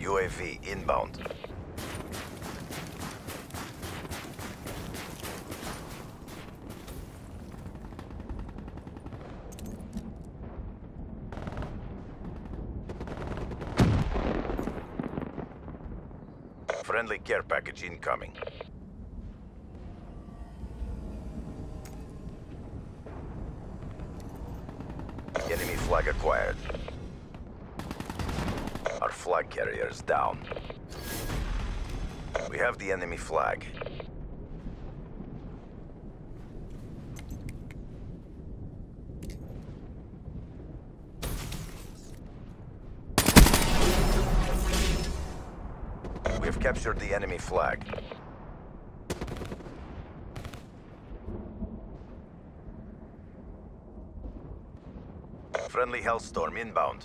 UAV inbound. Friendly care package incoming. Enemy flag acquired. Our flag carrier is down. We have the enemy flag. We have captured the enemy flag. Friendly Hellstorm inbound.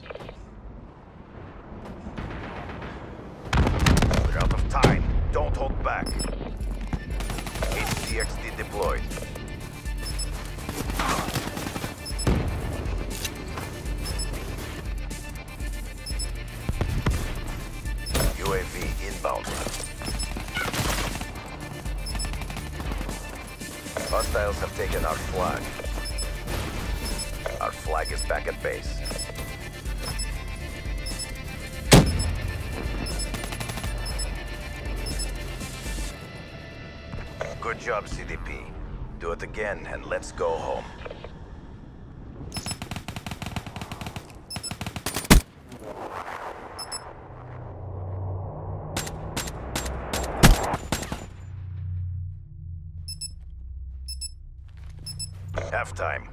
We're out of time. Don't hold back. HCXD deployed. UAV inbound. Hostiles have taken our flag. Our flag is back at base. Good job, CDP. Do it again and let's go home. Halftime.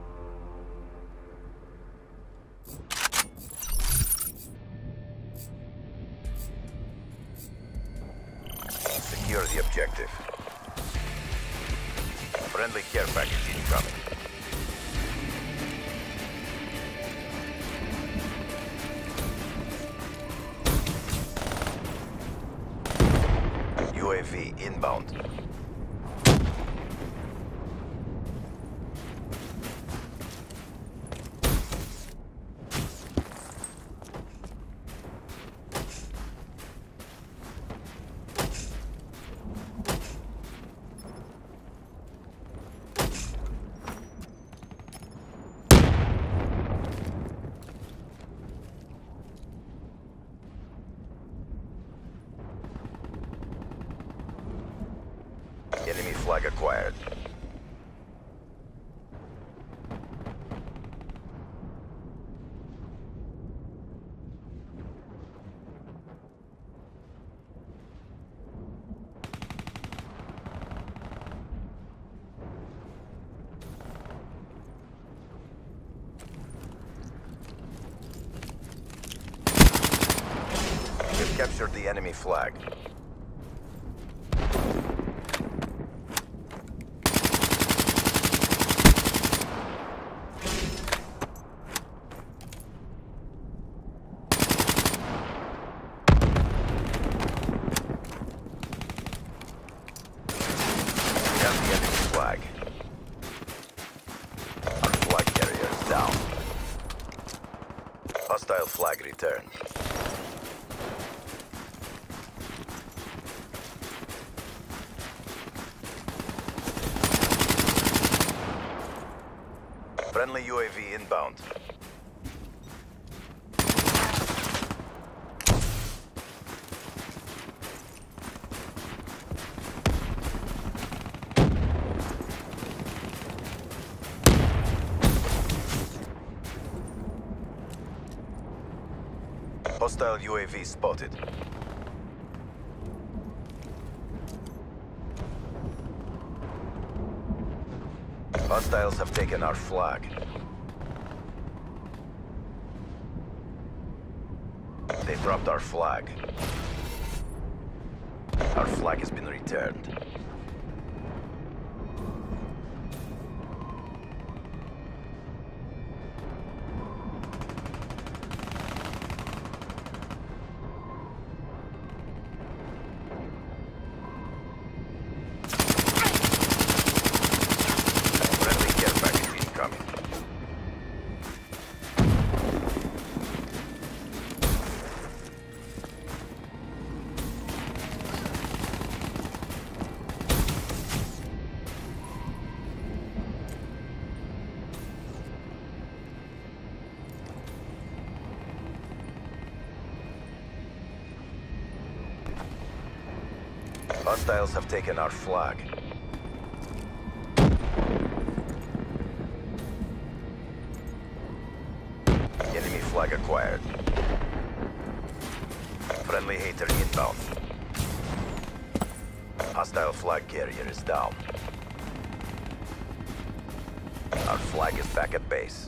Secure the objective. Friendly care package incoming. UAV inbound. Enemy flag acquired. We've captured the enemy flag. Flag. Our flag carrier is down. Hostile flag returned. Friendly UAV inbound. Hostile UAV spotted. Hostiles have taken our flag. They dropped our flag. Our flag has been returned. Hostiles have taken our flag. Enemy flag acquired. Friendly hater inbound. Hostile flag carrier is down. Our flag is back at base.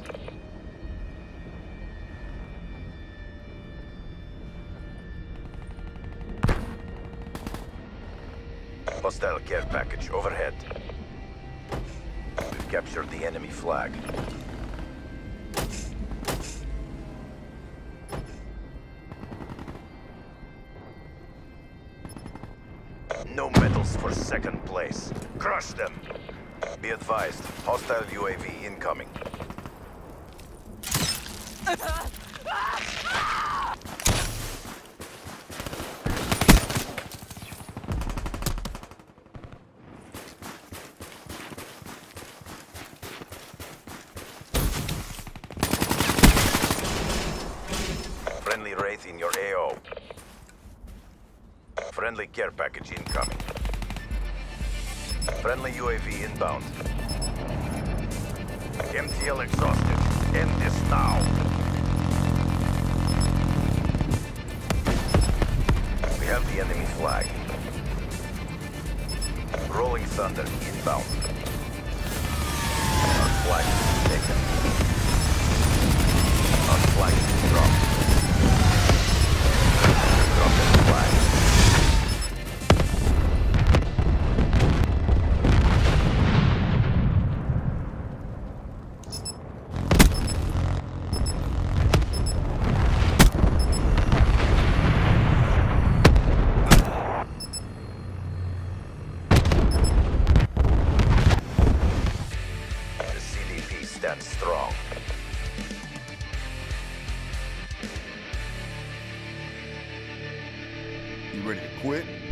Hostile care package overhead. We've captured the enemy flag. No medals for second place. Crush them! Be advised, hostile UAV incoming. Friendly Wraith in your AO. Friendly care package incoming. Friendly UAV inbound. MTL exhausted. End this now. We have the enemy flag. Rolling Thunder inbound. Our flag is taken. Our flag is dropped. Drop the flag. Stand strong. You ready to quit?